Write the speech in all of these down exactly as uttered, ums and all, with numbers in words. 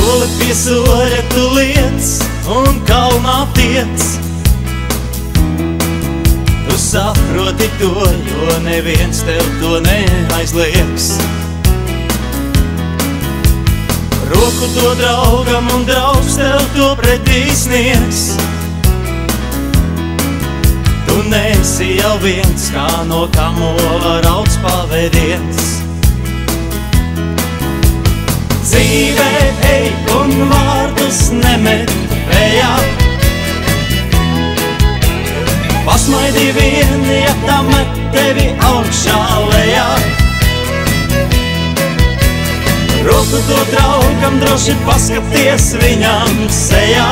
Soli pie soļa tu liec un kalnā tiec. Tu saproti to, jo neviens tev to neaizliegs. Roku to draugam un draugs tev to pretī sniegs. Tu neesi jau viens, kā no kamola rauds pavediens. Dzīvē ej un vārdus nemet vējā. Pasmaidi vien, ja tā met tevi augšā lejā. Roku to draugam droši paskaties viņam sejā.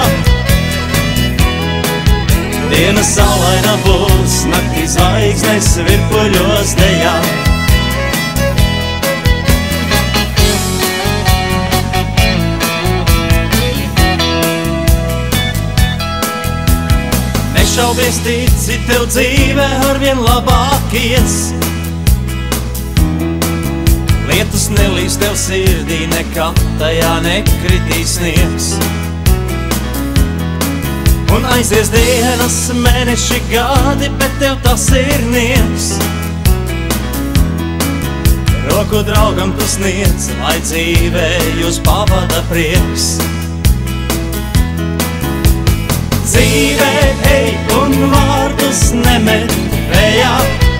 Diena saulaina būs, naktī zvaigznes virpuļos dejā. Nešaubies, tici, tev dzīvē arvien labāk ies. Lietus nelīs tev sirdī, nekad tajā nekritīs sniegs. Un aizies dienas, mēneši, gadi, bet tev tas ir niegs. Roku draugam tu sniedz, lai dzīvē jūs pavada prieks. Dzīvē ej un vārdus nemet vējā.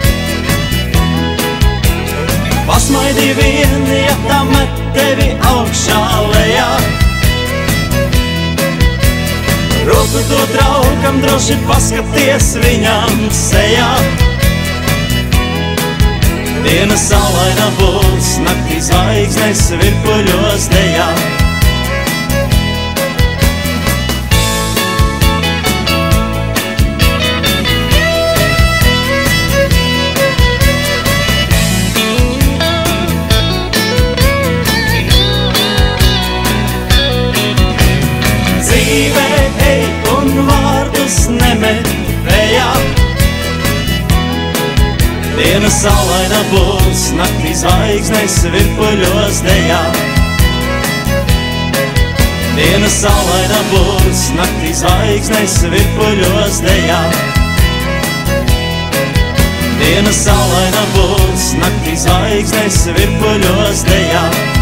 Pasmaidi vien, ja tā met tevi augšā lejā. Roku to draugam droši paskaties viņam sejā. Diena saulaina būs, naktī zvaigznes virpuļos dejā. Dzīvē ej un vārdus nemet vējā. Diena saulaina būs, naktī zvaigznes virpuļos dejā. Diena saulaina būs, naktī zvaigznes virpuļos dejā. Diena saulaina būs, naktī zvaigznes virpuļos dejā.